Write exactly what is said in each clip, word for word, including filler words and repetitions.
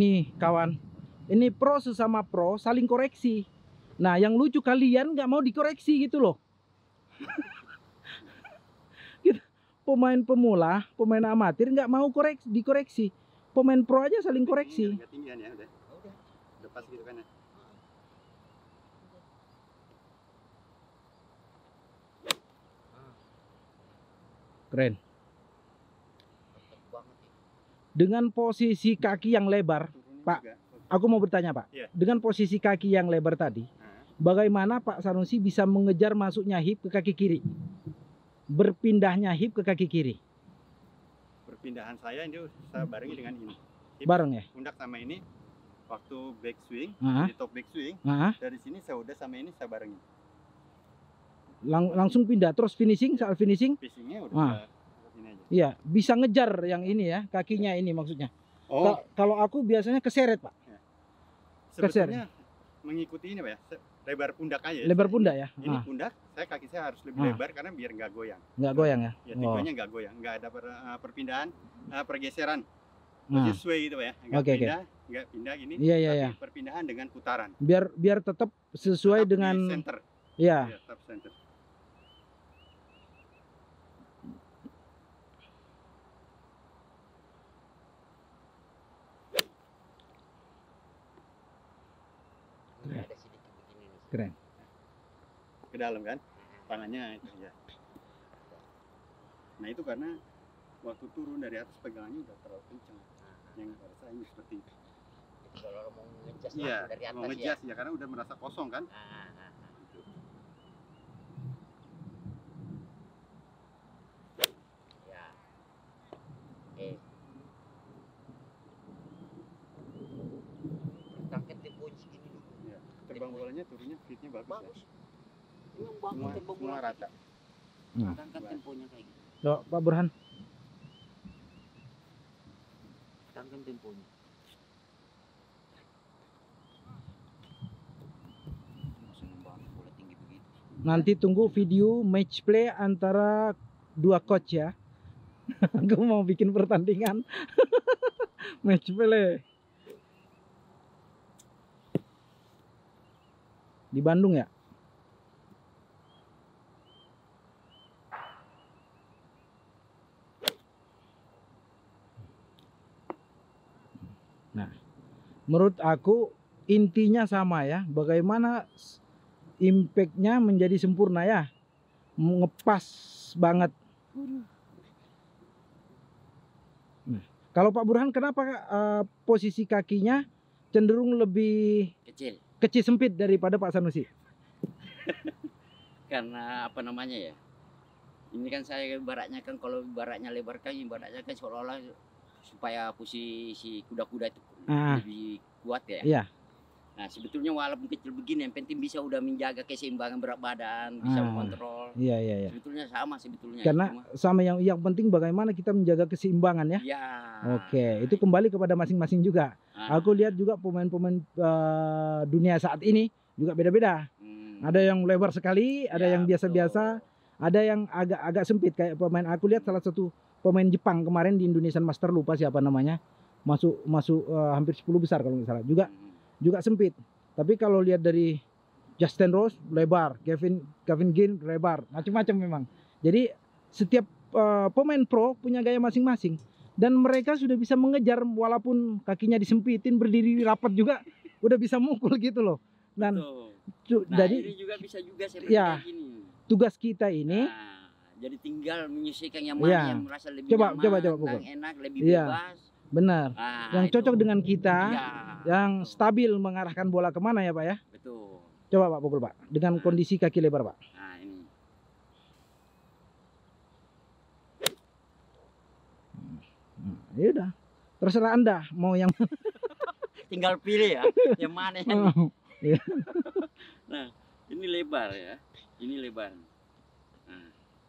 ini kawan, ini pro sesama pro saling koreksi. Nah yang lucu kalian nggak mau dikoreksi gitu loh. Pemain pemula, pemain amatir nggak mau koreksi, dikoreksi. Pemain pro aja saling koreksi. Agak tinggian ya, udah. Udah. Udah pas gitu kan ya. Keren. Dengan posisi kaki yang lebar, Pak, aku mau bertanya Pak. Iya. Dengan posisi kaki yang lebar tadi, bagaimana Pak Sanusi bisa mengejar masuknya hip ke kaki kiri? Berpindahnya hip ke kaki kiri. Perpindahan saya ini saya barengi dengan ini. Hip, Bareng ya? pundak sama ini waktu back swing, Aha. di top back swing. Aha. Dari sini saya udah sama ini saya barengi. Lang langsung pindah terus finishing, saat finishing? Finishingnya udah Ah. ini aja. Iya, bisa ngejar yang ini ya, kakinya ini maksudnya. Oh, Ka- Kalau aku biasanya keseret Pak. sebetulnya mengikuti ini Pak ya, se- lebar pundak aja. Lebar Saya- pundak ya? Ini Ah, pundak, saya kaki saya harus lebih Ah. lebar karena biar nggak goyang. nggak goyang ya? Ya Oh. tipenya nggak goyang, nggak ada per- eh, perpindahan, eh, pergeseran. Nah, Persis sway gitu Pak ya, nggak Oke, oke. pindah, nggak pindah gini. iya iya tapi iya. perpindahan dengan putaran. Biar biar tetap sesuai Tetap di dengan center. ya. Ya, tetap center. Ada sedikit begini nih. Keren. Ke dalam kan, tangannya itu ya. Nah itu karena waktu turun dari atas pegangannya udah terlalu kencang. Yang rasanya seperti itu. Jadi kalau orang mau ngejas Iya, langsung dari atas mau ngejas ya. karena udah merasa kosong kan. ya. Ah, ah, ah. Ya. Oke. Tangkap temponya segini dulu. Ya. Terbang bolanya turunnya fitnya bagus. Bagus. Ya. Memang bagus Semua, tempo semua bola. rata. Nah. Tangkap temponya kayak gitu. Loh, Pak Burhan. Tangkap temponya. Masih membangun bola tinggi begitu. Nanti tunggu video match play antara dua coach ya. Aku mau bikin pertandingan match play di Bandung ya. Nah, menurut aku intinya sama ya. Bagaimana impactnya menjadi sempurna ya, ngepas banget. Nah, kalau Pak Burhan kenapa eh, posisi kakinya cenderung lebih Kecil. kecil sempit daripada Pak Sanusi? Karena apa namanya ya? Ini kan saya ibaratnya kan kalau ibaratnya lebar kan ibaratnya kan seolah-olah supaya posisi kuda-kuda itu Ah. lebih kuat ya. Iya. Nah sebetulnya walaupun kecil begini yang penting bisa udah menjaga keseimbangan berat badan, bisa Ah. mengontrol. Iya iya iya. Sebetulnya sama sebetulnya. Karena Cuma, sama yang yang penting bagaimana kita menjaga keseimbangan ya. ya. Oke, itu kembali kepada masing-masing juga. Ah, Aku lihat juga pemain-pemain eh, dunia saat ini juga beda-beda. hmm. Ada yang lebar sekali, ada Ya, yang biasa-biasa, betul. ada yang agak-agak sempit kayak pemain. Aku lihat salah satu pemain Jepang kemarin di Indonesian Master, lupa siapa namanya, masuk masuk eh, hampir sepuluh besar kalau nggak salah. Juga Hmm. juga sempit. Tapi kalau lihat dari Justin Rose lebar, Kevin Kevin Ginn lebar, macam-macam memang. Jadi setiap eh, pemain pro punya gaya masing-masing dan mereka sudah bisa mengejar walaupun kakinya disempitin, berdiri rapat juga udah bisa mukul gitu loh. Dan Betul. cu- Nah jadi ini juga bisa juga seperti Ya. kayak gini. tugas kita ini Nah, jadi tinggal menyisihkan yang mana Ya. yang merasa lebih Coba, nyaman, coba, coba, yang pukul. enak, lebih Iya. bebas. benar, Nah, yang itu. cocok dengan kita, Iya, yang betul. stabil mengarahkan bola kemana ya Pak ya. Betul. Coba Pak pukul Pak, dengan Nah. kondisi kaki lebar Pak. Nah ini. Hmm, ya udah, terserah Anda mau yang Tinggal pilih ya, yang mana yang. Oh, iya. Nah, ini lebar ya. Ini lebar. Nah.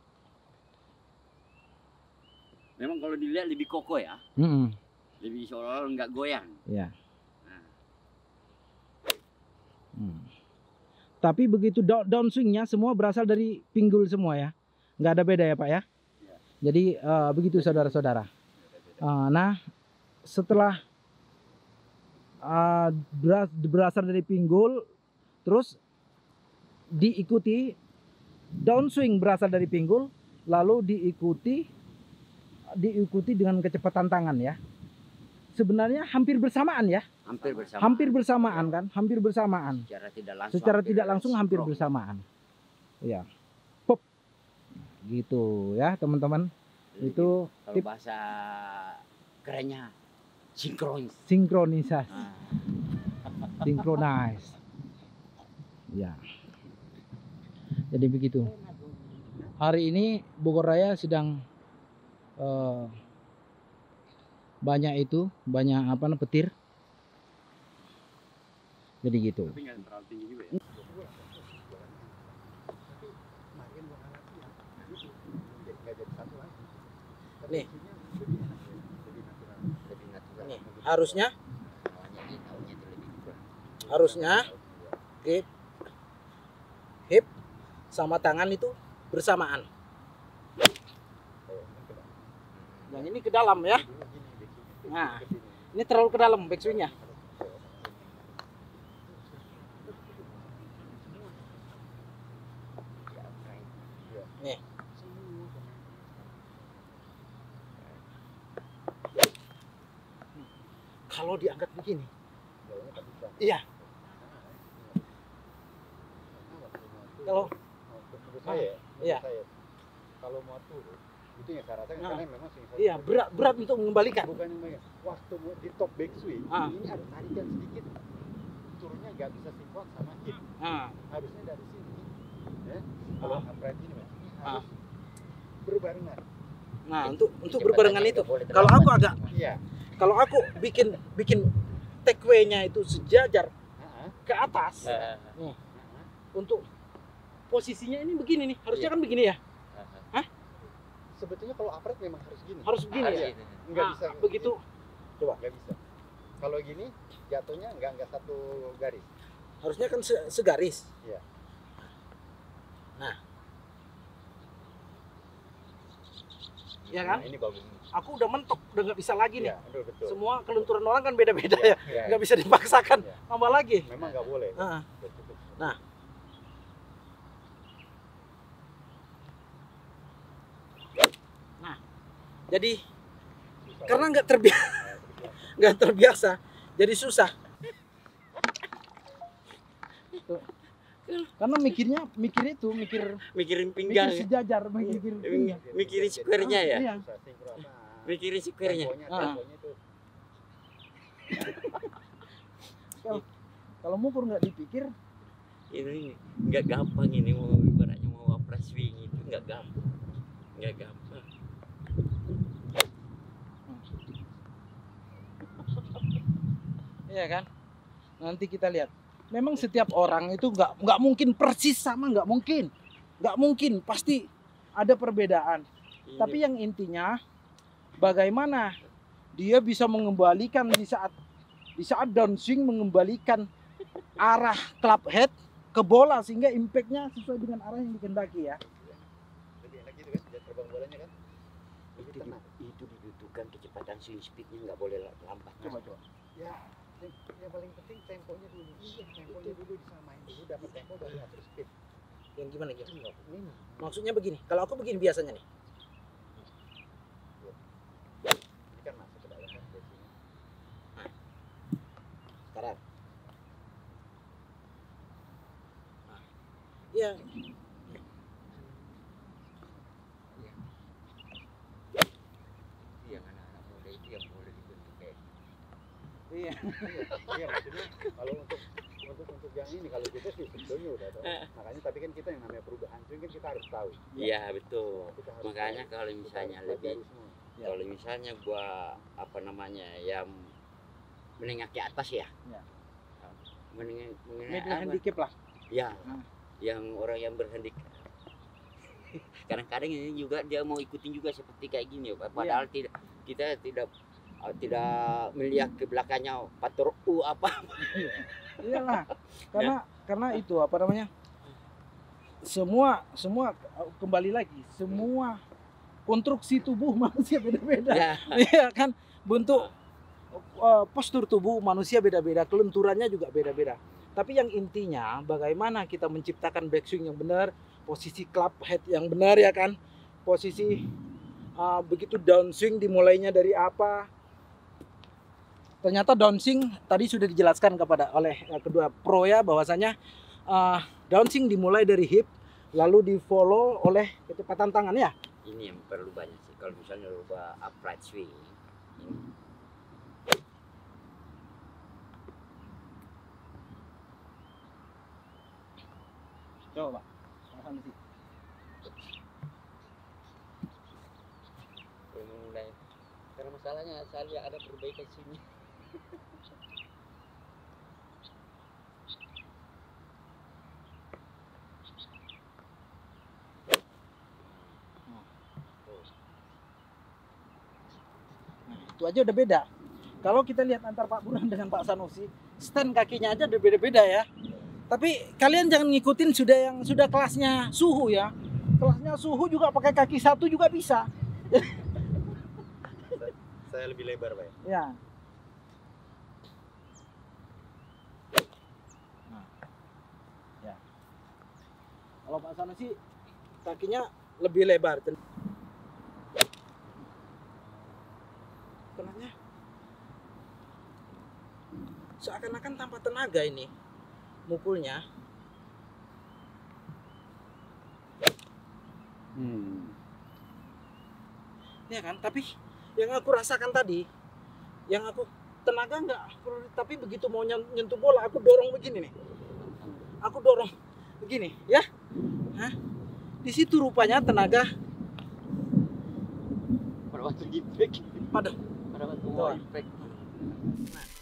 Memang kalau dilihat lebih kokoh ya. Mm-mm. Lebih seolah-olah nggak goyang. Ya. Nah, Hmm. Tapi begitu down, downswingnya semua berasal dari pinggul semua ya, nggak ada beda ya Pak ya. Ya. Jadi eh, begitu saudara-saudara. Eh, nah setelah uh, beras- berasal dari pinggul, terus diikuti downswing berasal dari pinggul, lalu diikuti diikuti dengan kecepatan tangan ya. Sebenarnya hampir bersamaan ya, Hampir bersama. hampir bersamaan kan, hampir bersamaan. Secara tidak langsung. Secara hampir tidak langsung hampir sinkron. bersamaan. Ya, pop, gitu ya teman-teman. Jadi Itu kalau tip bahasa kerennya sinkronis. sinkronisasi, Nah, synchronize. Ya. Jadi begitu. Hari ini Bogor Raya sedang eh, banyak itu, banyak apa namanya petir. Jadi gitu. Tapi nggak terlalu tinggi juga ya. Nih. lebih natural. Nih, harusnya Awalnya dia tahunya itu lebih kurang. harusnya hip hip sama tangan itu bersamaan. Yang ini ke dalam ya. Nah, ini terlalu ke dalam backswingnya. Nih. Kalau diangkat begini. Iya. Kalau Menurut saya, Iya. menurut saya, kalau mau turun itu yang saya rasakan Nah. karena memang sing- iya berat berat untuk mengembalikan. bukan yang banyak. Waktu mau di top backswing Ah. ini ada tarikan sedikit, turunnya nggak bisa sinkron sama hip. Nah, Harusnya dari sini ya, kalau Ah. upright ini Mas, ini Ah. harus berbarengan. nah untuk untuk Kecepatannya berbarengan itu. nggak boleh Kalau terlambat. aku agak Iya. kalau aku bikin bikin take-nya itu sejajar Ah, ke atas Eh, ah. untuk posisinya ini begini nih. Harusnya Iya. kan begini ya. Sebetulnya kalau upright memang harus gini. Harus begini harus ya. gitu. Nggak Nah, bisa begitu. Coba. nggak bisa. Kalau gini jatuhnya nggak nggak satu garis. Harusnya kan se- segaris. Iya. Nah. Ya kan? Nah, ini bagus. Aku udah mentok, udah nggak bisa lagi nih. Iya, betul betul. Semua kelunturan orang kan beda-beda ya. Iya, Nggak bisa dipaksakan. Iya. Tambah lagi. memang nggak boleh. Nah, Betul. Nah. jadi Susah. karena nggak terbiasa, nggak terbiasa, jadi susah. Tuh. Karena mikirnya, mikir itu, mikir, Mikirin mikir pinggang. ya. sejajar, mikir pinggang. Mikirin square-nya ya. Iya. Susah sinkron. Nah, Mikirin square-nya. temponya, Ah. temponya itu Kalau mukur nggak dipikir, Ini nggak gampang ini mau ibaratnya mau apres swing itu nggak gampang. Nggak gampang. iya kan? Nanti kita lihat. Memang setiap orang itu nggak nggak mungkin persis sama, nggak mungkin, nggak mungkin, pasti ada perbedaan. Ini Tapi yang intinya bagaimana dia bisa mengembalikan di saat di saat downswing, mengembalikan arah club head ke bola sehingga impactnya sesuai dengan arah yang dikehendaki ya. lebih enak gitu kan, dia terbang bolanya kan. Lebih itu, tenang. itu dibutuhkan kecepatan swing speednya nggak boleh lambat. Coba coba. Ya, yang, yang paling penting temponya dulu. Iya, temponya dulu disamain dulu, dapat tempo baru atur speed. Yang gimana gitu? Itu nggak ini. Maksudnya begini. Kalau aku begini biasanya nih. Ini kan masuk ke dalam kan biasanya. Sekarang. Iya. Yang anak-anak muda itu yang boleh dibentuk kayak Iya. Iya, maksudnya kalau untuk untuk untuk yang ini kalau kita sih sebetulnya udah tahu. Makanya tapi kan kita yang namanya perubahan swing kan kita harus tahu. Iya betul. Kita harus Makanya tahu. kalau Kita misalnya harus lebih pelajari semua. Ya. kalau misalnya gua apa namanya yang menengah ke atas ya. Ya. Menengah menengah Middle apa? handicap lah. Ya. Hmm. Yang orang yang berhandicap. Kadang-kadang ini juga dia mau ikutin juga seperti kayak gini, padahal tidak kita tidak uh, tidak melihat ke belakangnya patur U apa. Iyalah. Karena karena itu apa namanya? Semua semua kembali lagi, semua konstruksi tubuh manusia beda-beda. Ya. Iya kan? Bentuk eh, postur tubuh manusia beda-beda, kelenturannya juga beda-beda. Tapi yang intinya bagaimana kita menciptakan backswing yang benar, posisi club head yang benar ya kan, posisi uh, begitu downswing dimulainya dari apa. Ternyata downswing tadi sudah dijelaskan kepada oleh uh, kedua pro ya, bahwasanya uh, downswing dimulai dari hip, lalu di follow oleh kecepatan tangan ya. Ini yang perlu banyak sih. Kalau misalnya rubah upright swing, ini Coba, Pak. mulai. Karena masalahnya saya lihat ada perbaikan sini. Itu aja udah beda. Kalau kita lihat antar Pak Burhan dengan Pak Sanusi, stand kakinya aja udah beda-beda ya. Tapi kalian jangan ngikutin sudah yang sudah kelasnya suhu ya. Kelasnya suhu juga pakai kaki satu juga bisa. Saya lebih lebar, Pak. Ya. Nah. Ya. Kalau Pak Sanusi kakinya lebih lebar. Kenanya seakan-akan tanpa tenaga ini mukulnya. Hmm. Ya kan, tapi yang aku rasakan tadi, yang aku tenaga nggak, tapi begitu mau nyentuh bola aku dorong begini nih, aku dorong begini ya. Hah? Di situ rupanya tenaga Pada waktu impact. pada Pada waktu Betul. impact. Nah,